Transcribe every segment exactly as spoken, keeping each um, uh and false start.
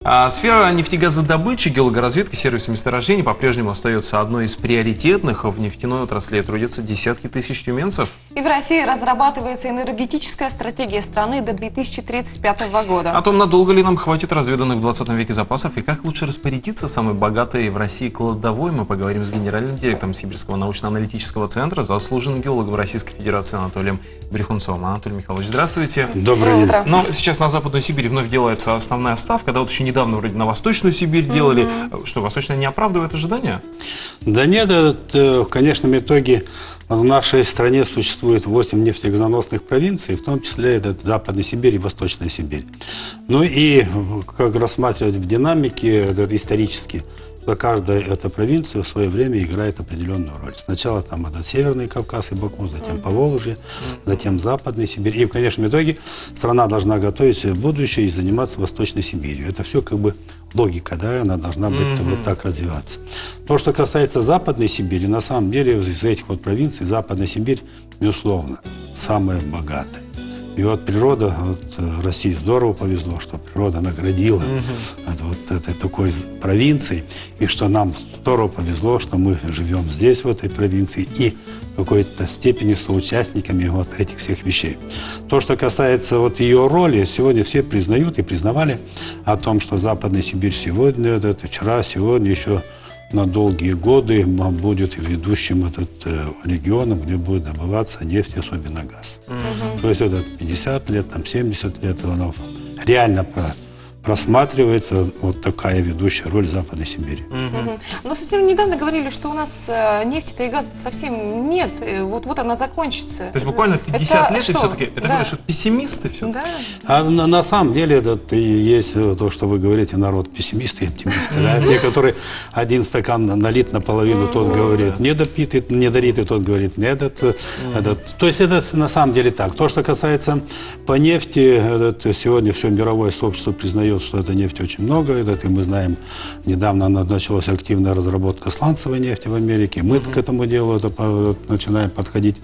А сфера нефтегазодобычи, геологоразведки, сервиса месторождений по-прежнему остается одной из приоритетных. В нефтяной отрасли трудятся десятки тысяч тюменцев. И в России разрабатывается энергетическая стратегия страны до две тысячи тридцать пятого года. О том, надолго ли нам хватит разведанных в двадцатом веке запасов и как лучше распорядиться самой богатой в России кладовой, мы поговорим с генеральным директором Сибирского научно-аналитического центра, заслуженным геологом Российской Федерации Анатолием Брехунцовым. Анатолий Михайлович, здравствуйте. Доброе утро. Но сейчас на Западную Сибирь вновь делается основная ставка, да, вот еще недавно вроде на Восточную Сибирь делали. Mm-hmm. Что, Восточная не оправдывает ожидания? Да нет, это, в конечном итоге в нашей стране существует восемь нефтегазоносных провинций, в том числе это Западная Сибирь и Восточная Сибирь. Ну и как рассматривать в динамике это исторически, что каждая эта провинция в свое время играет определенную роль. Сначала там это Северный Кавказ и Баку, затем Поволжье, затем Западная Сибирь. И в конечном итоге страна должна готовить себе будущее и заниматься Восточной Сибирью. Это все как бы логика, да, она должна быть mm-hmm. вот так развиваться. То, что касается Западной Сибири, на самом деле из этих вот провинций Западная Сибирь, безусловно, самая богатая. И вот природа, вот России здорово повезло, что природа наградила mm-hmm. от вот этой такой провинции, и что нам здорово повезло, что мы живем здесь, в этой провинции, и в какой-то степени соучастниками вот этих всех вещей. То, что касается вот ее роли, сегодня все признают и признавали о том, что Западная Сибирь сегодня, это, вчера, сегодня еще на долгие годы будет ведущим этот э, регионом, где будет добываться нефть, особенно газ. Mm-hmm. То есть это пятьдесят лет, там семьдесят лет, оно реально про, просматривается вот такая ведущая роль Западной Сибири. Mm-hmm. Но совсем недавно говорили, что у нас э, нефти-то и газа совсем нет, вот-вот она закончится. То есть буквально пятьдесят это лет что? И все-таки, это да. говорят, что пессимисты все? Да. А на, на самом деле это и есть то, что вы говорите, народ пессимисты и оптимисты. Да? Те, которые один стакан налит наполовину, тот говорит не допит, и не дарит, и тот говорит нет. Это, это, то есть это на самом деле так. То, что касается по нефти, это, сегодня все мировое сообщество признает, что этой нефти очень много. Это, и мы знаем, недавно началась активная разработка сланцевой нефти в Америке. Мы mm-hmm. к этому делу это, начинаем подходить.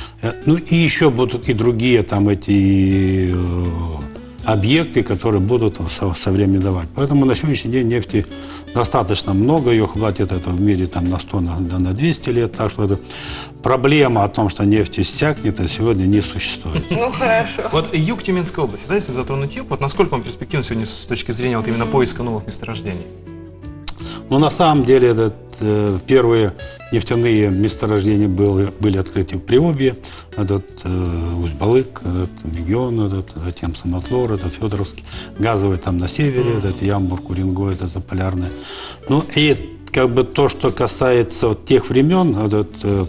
Ну и еще будут и другие там эти э, объекты, которые будут со, со временем давать. Поэтому на сегодняшний день нефти достаточно много, ее хватит это в мире там, на сто, на, на двести лет. Так что это проблема о том, что нефть иссякнет, а сегодня не существует. Ну хорошо. Вот юг Тюменской области, да, если затронуть юг, вот насколько он перспективен сегодня с точки зрения вот именно поиска новых месторождений? Ну, на самом деле, этот, э, первые нефтяные месторождения были, были открыты в Приобье, этот, э, Усть-Балык, этот, Мегион, этот, затем Самотлор, этот, Федоровский, газовый там на севере, mm-hmm. этот, Ямбург, Уренгой, это Заполярное. Ну, и как бы то, что касается вот тех времен, этот, э,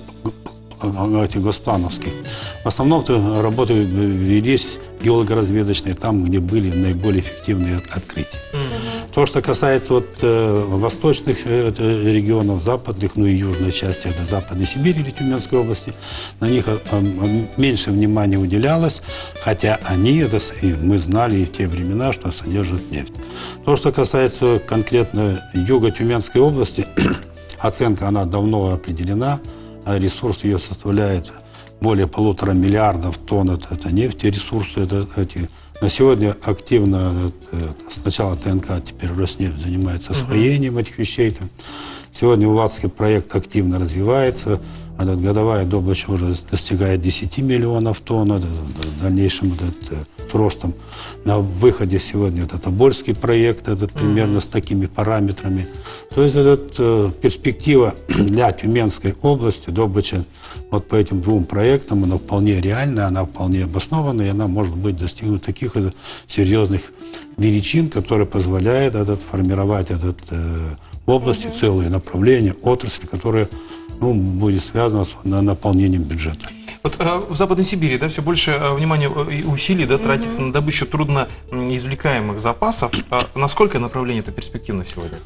этих госплановских, в основном работы велись геологоразведочные там, где были наиболее эффективные открытия. Mm-hmm. То, что касается вот, э, восточных э, регионов, западных, ну и южной части, это Западной Сибири или Тюменской области, на них э, э, меньше внимания уделялось, хотя они, это, и мы знали и в те времена, что содержат нефть. То, что касается конкретно юга Тюменской области, оценка, она давно определена, ресурс ее составляет более полутора миллиардов тонн это, это нефти, ресурсы это, эти. На сегодня активно это, сначала ТНК, теперь Роснефть занимается освоением uh-huh. этих вещей. Сегодня Уватский проект активно развивается. Этот, годовая добыча уже достигает десяти миллионов тонн. Это, в дальнейшем это, с ростом. На выходе сегодня этот Тобольский проект, этот, примерно uh-huh. с такими параметрами. То есть это, перспектива для Тюменской области, добыча вот по этим двум проектам, она вполне реальная, она вполне обоснованная, и она может быть достигнута таких это, серьезных величин, которые позволяют этот, формировать этот, э, в области uh-huh. целые направления, отрасли, которые ну, будет связано с наполнением бюджета. Вот э, в Западной Сибири, да, все больше э, внимания и усилий, да, тратится mm-hmm. на добычу трудно извлекаемых запасов. А насколько направление это перспективно сегодня?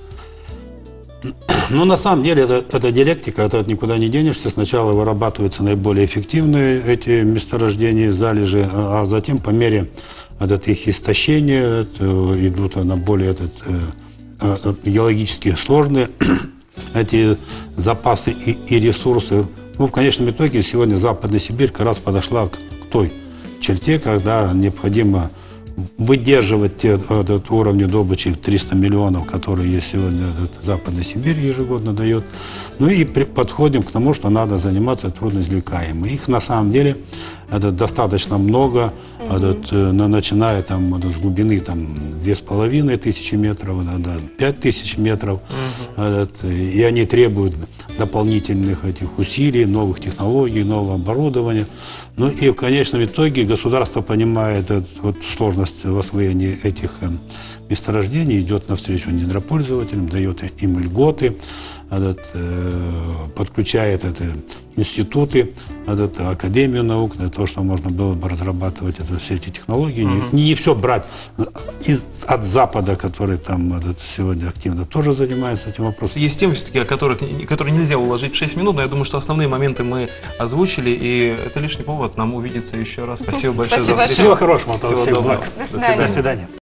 Ну, на самом деле, это, это диалектика, это никуда не денешься. Сначала вырабатываются наиболее эффективные эти месторождения, залежи, а затем по мере этот, их истощения это, идут на более этот, э, геологически сложные эти запасы и, и ресурсы. Ну, в конечном итоге, сегодня Западная Сибирь как раз подошла к, к той черте, когда необходимо выдерживать те этот, уровни добычи триста миллионов, которые есть сегодня этот, Западная Сибирь ежегодно дает. Ну и при, подходим к тому, что надо заниматься трудноизвлекаемыми. Их на самом деле это, достаточно много, mm-hmm. этот, на, начиная там, это, с глубины там, две с половиной тысячи метров, да, да, пять тысяч метров. Mm-hmm. этот, и они требуют дополнительных этих усилий, новых технологий, нового оборудования. Ну и в конечном итоге государство, понимая этот, вот, сложность в освоении этих э, месторождений, идет навстречу недропользователям, дает им льготы, этот, э, подключает это, институты, этот, Академию наук, для того, чтобы можно было бы разрабатывать это, все эти технологии. Mm-hmm. Не, не все брать из, от Запада, который там этот, сегодня активно тоже занимается этим вопросом. Есть темы, все-таки, о которых, которые нельзя уложить в шесть минут, но я думаю, что основные моменты мы озвучили, и это лишний повод нам увидеться еще раз. Спасибо большое Спасибо за встречу. Всего хорошего. Всего Всем доброго. благ. До свидания. До свидания.